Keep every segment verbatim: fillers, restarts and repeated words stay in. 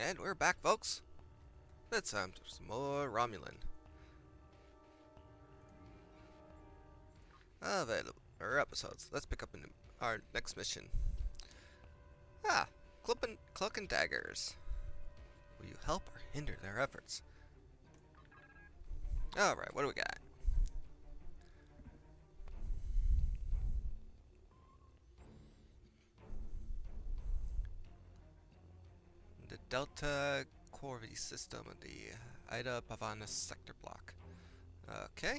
And we're back, folks. It's time for some more Romulan. Available or episodes. Let's pick up in our next mission. Ah, Cloak and, Cloak and Daggers. Will you help or hinder their efforts? Alright, what do we got? The Delta Corvi system of the Ida Pavana sector block. Okay.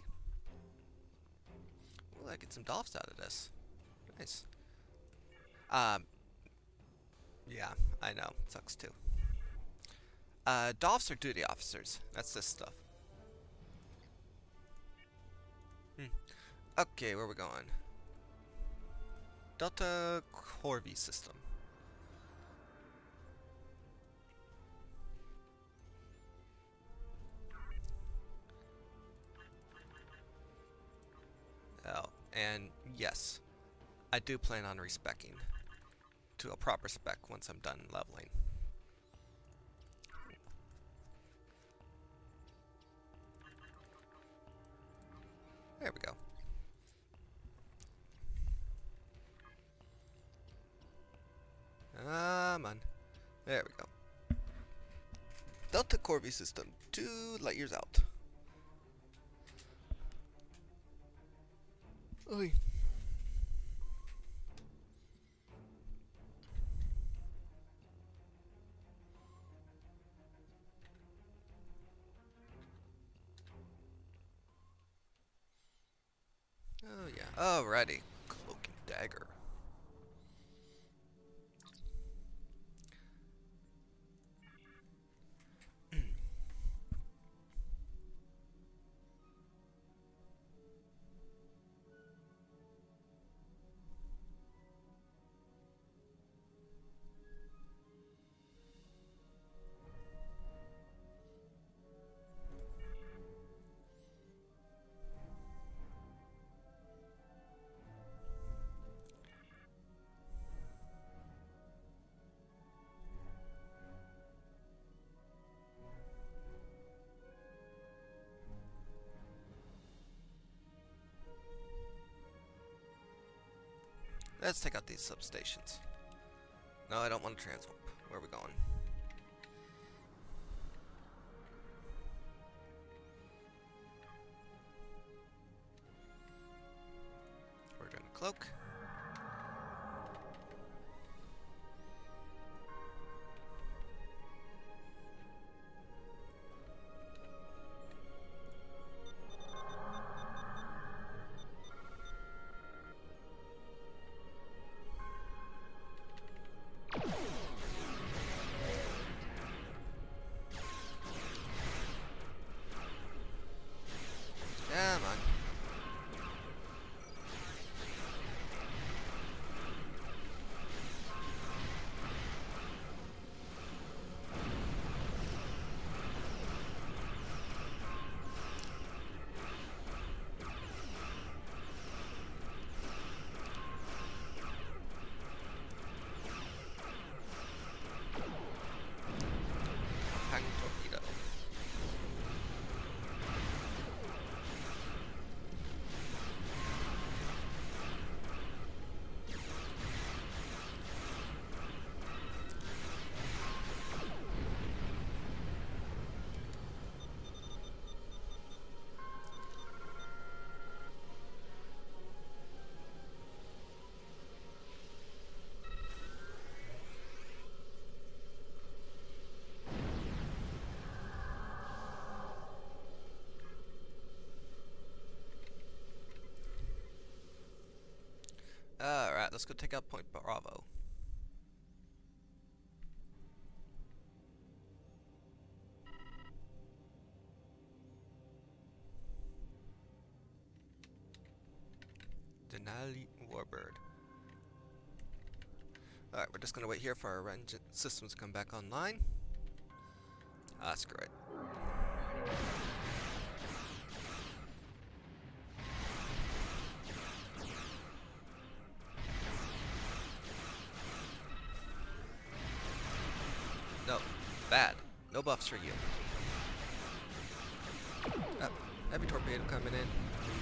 Ooh, I get some dolphs out of this. Nice. Um. Yeah, I know. Sucks too. Uh, dolphs are duty officers. That's this stuff. Hmm. Okay, where are we going? Delta Corvi system. Oh, and yes, I do plan on respecing to a proper spec once I'm done leveling. There we go. Come on. There we go. Delta Corvi system, two light years out. Oy. Oh yeah. Alrighty. Cloak and Dagger. Let's take out these substations. No, I don't want to transwarp. Where are we going? We're doing a cloak. Come on. Hang torpedo. Alright, let's go take out Point Bravo. Denali Warbird. Alright, we're just gonna wait here for our engine systems to come back online. Ah, screw it. No. Bad. No buffs for you. Oh, heavy torpedo coming in.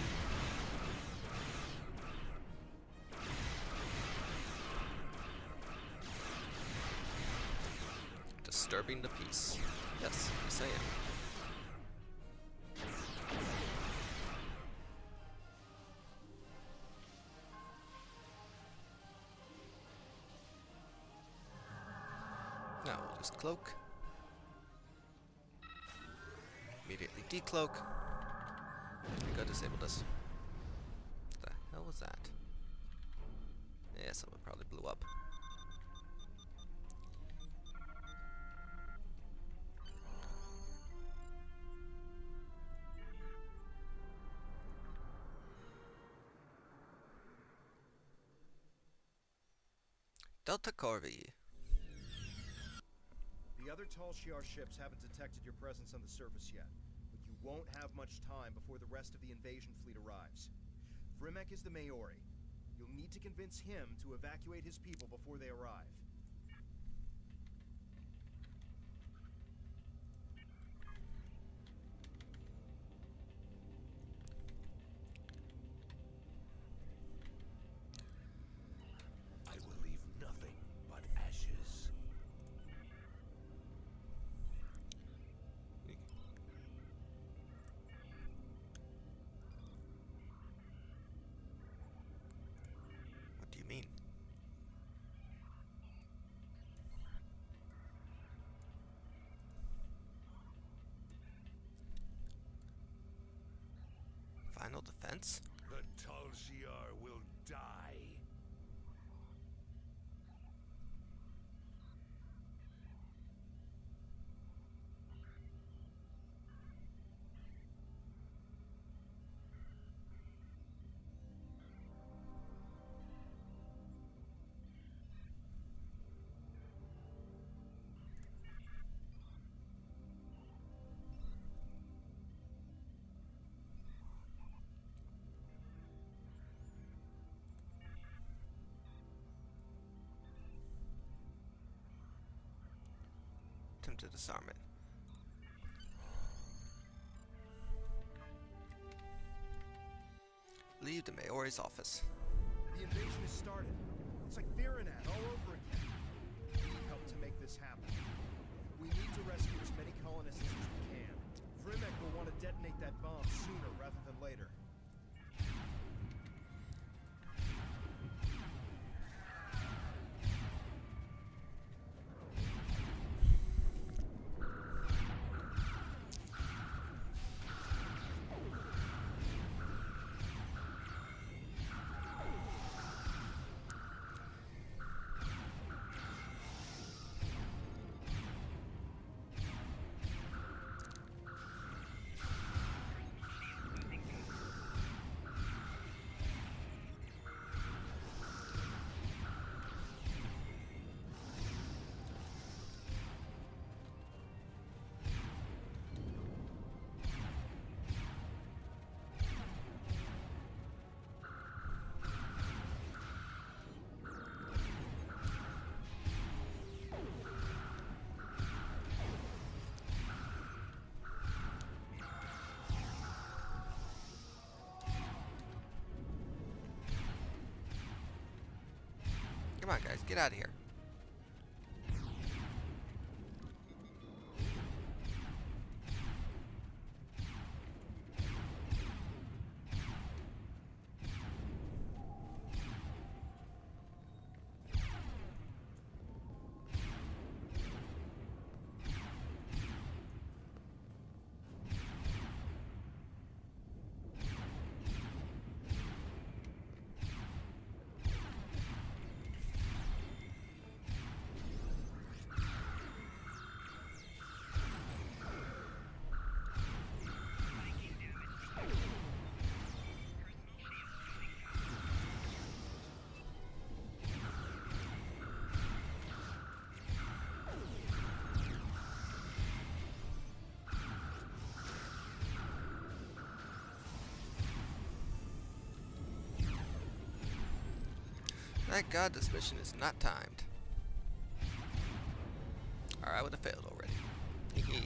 Disturbing the peace. Yes, yes I am. Now we'll just cloak. Immediately decloak. And go disable this. What the hell was that? Yeah, someone probably blew up. Delta Corvi. The other Tal Shiar ships haven't detected your presence on the surface yet, but you won't have much time before the rest of the invasion fleet arrives. Vrimek is the Maori. You'll need to convince him to evacuate his people before they arrive. I will leave nothing but ashes. What do you mean? Final defense? The Tal Shiar will die. Attempt to disarm it. Leave the Maori's office. The invasion has started. It's like Virenat all over again. We need help to make this happen. We need to rescue as many colonists as we can. Vrimek will want to detonate that bomb sooner rather than later. Come on, guys, get out of here. Thank God this mission is not timed. Alright. I would have failed already. Hee.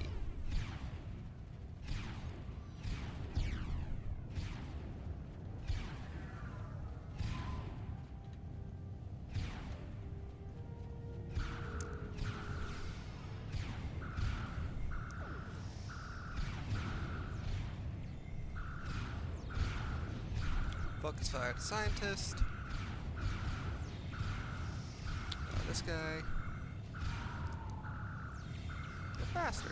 Focus fire at scientist. Uh, this guy. The bastard.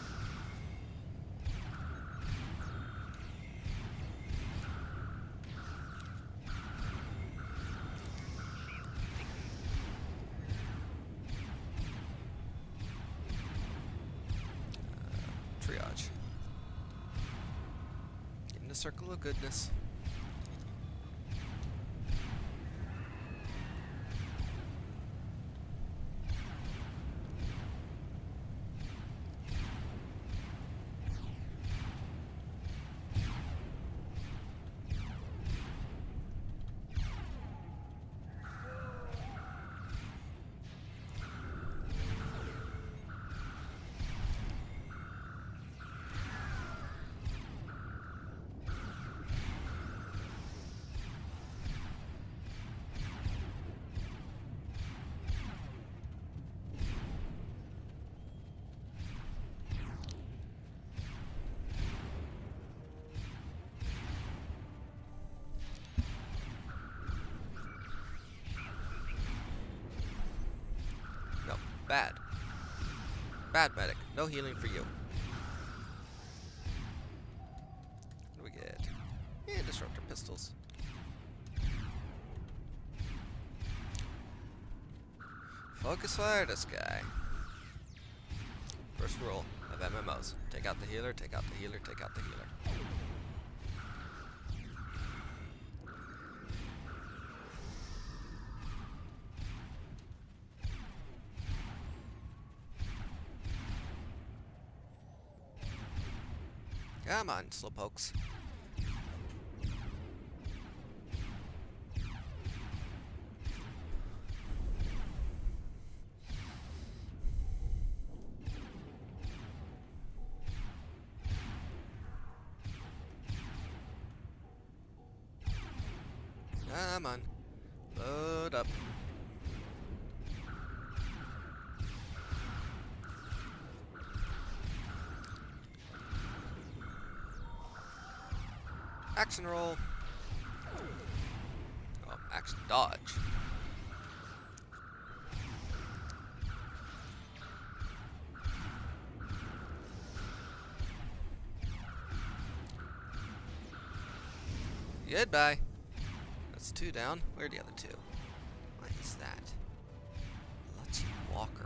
Uh, triage. Get in the circle of goodness. Bad. Bad medic. No healing for you. What do we get? Yeah, disruptor pistols. Focus fire this guy. First rule of M M Os. Take out the healer, take out the healer, take out the healer. Come on, slowpokes. Come on. Load up. Action roll. Oh, action dodge. Goodbye. That's two down. Where are the other two? What is that? Lucky Walker.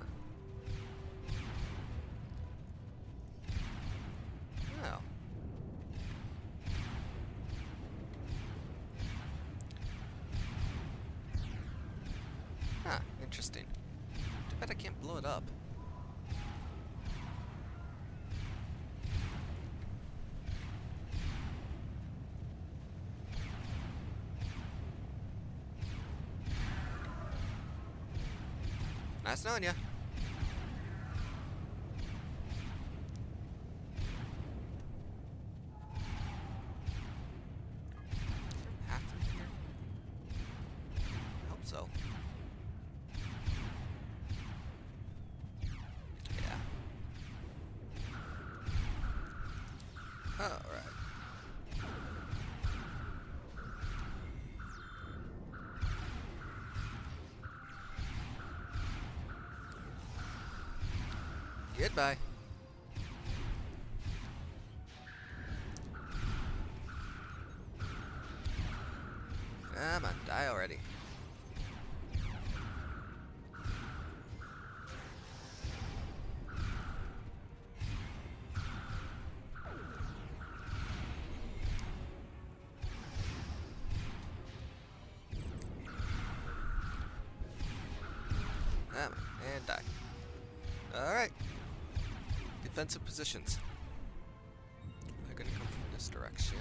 Oh. Huh, interesting. Too bad I can't blow it up. Nice knowing ya. Is there a path through here? I hope so. Yeah. Alright. Goodbye. Come on, die already. Come on, and die. Alright. Defensive positions. They're gonna come from this direction.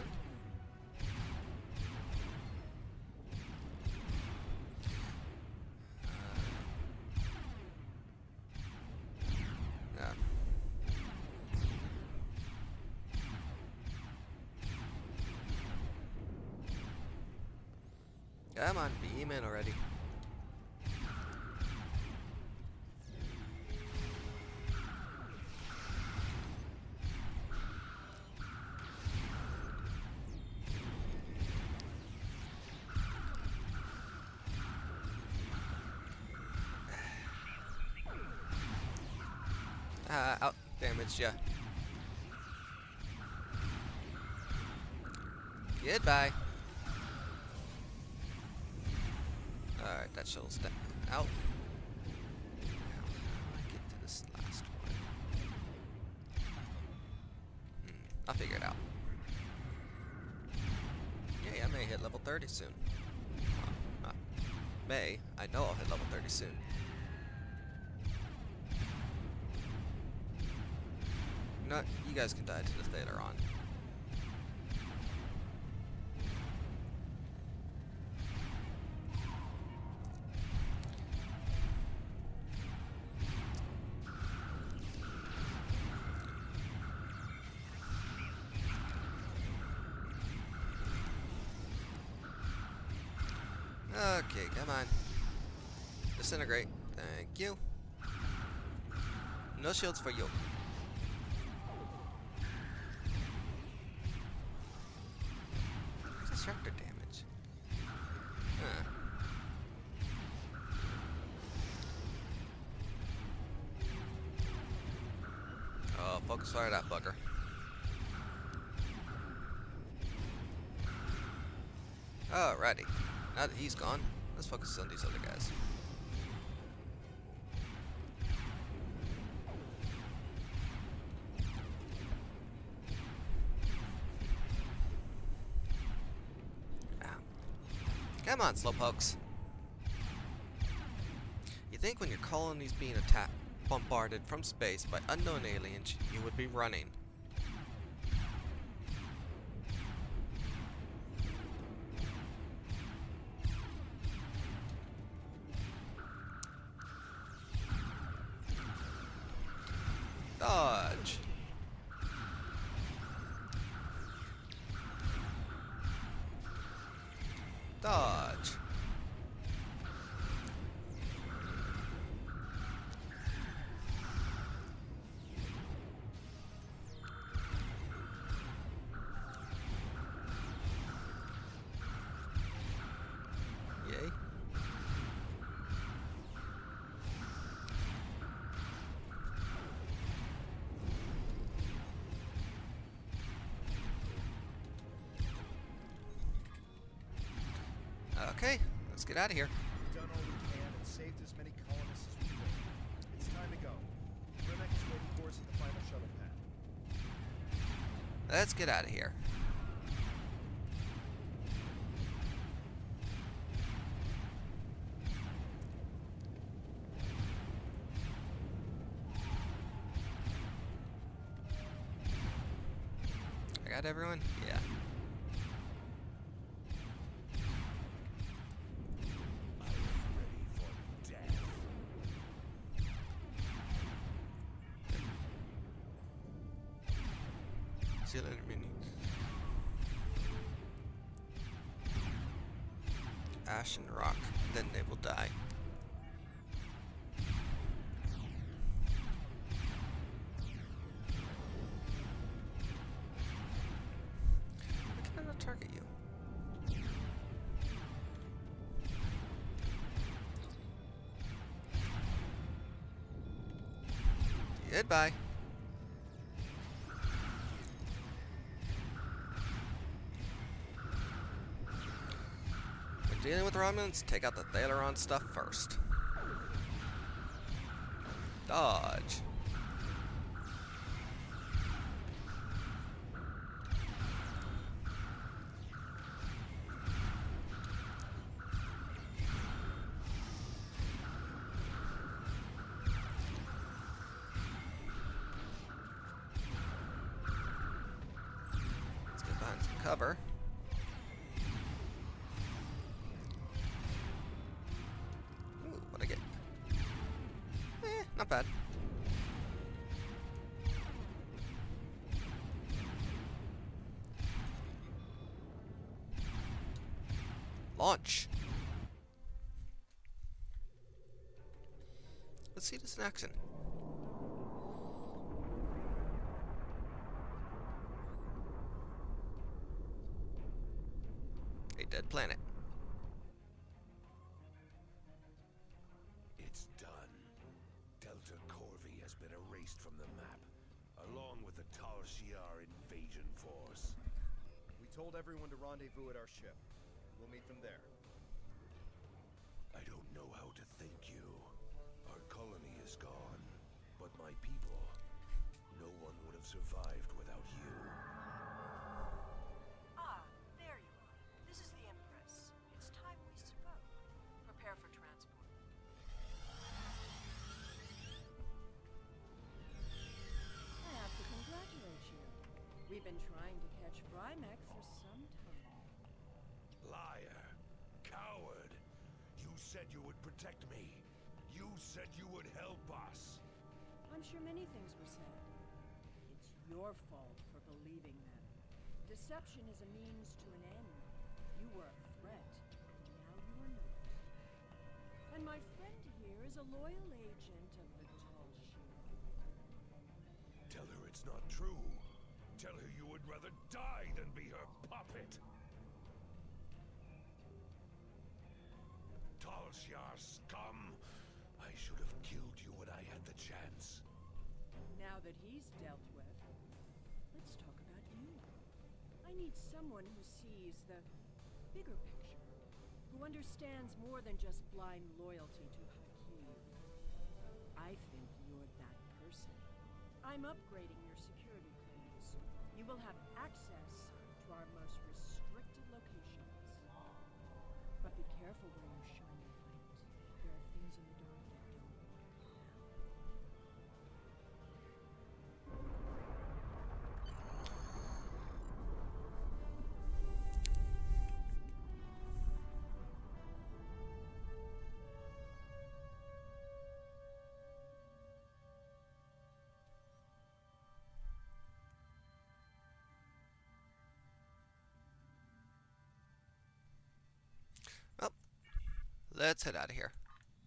Uh, yeah. Come on, beam in already. Ah, out damaged ya. Goodbye. Alright, that shuttle's down. Out. Now, how do I get to this last one? Hmm, I'll figure it out. Yay, I may hit level thirty soon. Well, not may. I know I'll hit level thirty soon. You know what? You guys can die to this later on. Okay, come on. Disintegrate. Thank you. No shields for you. Where's disruptor damage? Huh. Oh, focus fire that bugger. Alrighty. Now that he's gone, let's focus on these other guys. Ow. Come on, slowpokes. You think when your colony's being attacked, bombarded from space by unknown aliens, you would be running. Dodge. Dodge. Yay. Okay, let's get out of here. We've done all we can and saved as many colonists as we could. It's time to go. Rimek is waiting for us at the final shuttle pad. Let's get out of here. I got everyone? Yeah. Zealand mini. Ash and rock, then they will die. Why can I not target you? Goodbye. Dealing with Romulans, take out the Thaleron stuff first. Dodge. Let's get behind some cover. Not bad. Launch. let's see this in action. A dead planet. It's done. Delta Corvi has been erased from the map, along with the Tal Shiar invasion force. We told everyone to rendezvous at our ship. We'll meet them there. I don't know how to thank you. Our colony is gone, but my people, no one would have survived without you. Ah, there you are. This is the Empress. It's time we spoke. Prepare for transport. I have to congratulate you. We've been trying to catch Brymek for some time. Liar. Coward. You said you would protect me. You said you would help us. I'm sure many things were said. It's your fault for believing them. Deception is a means to an end. You were a threat, and now you are not. And my friend here is a loyal agent of the Tal Shiar. Tell her it's not true. Tell her you would rather die than be her puppet. Tal Shiar scum! I should have killed you when I had the chance. Now that he's dealt with, let's talk about you. I need someone who sees the bigger picture, who understands more than just blind loyalty to Hakim. I think you're that person. I'm upgrading your security clearance. You will have access to our most restricted locations. But be careful where you shine your light. There are things in the dark that don't want to come out. Well, let's head out of here.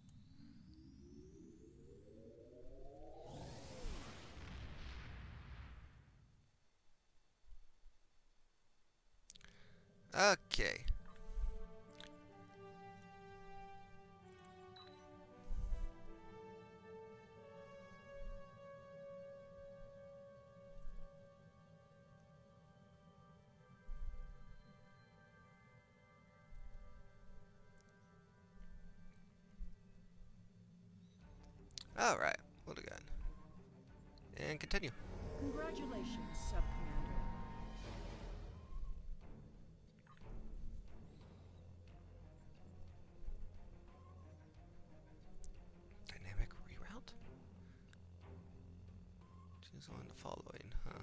Okay. Alright, we'll do that. And continue. Congratulations, Sub-Commander. Dynamic reroute? Choose on the following, huh?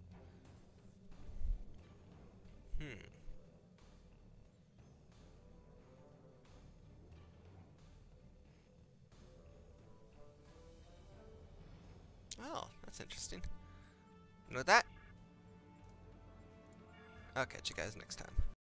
Hmm. Oh, that's interesting. And with that, I'll catch you guys next time.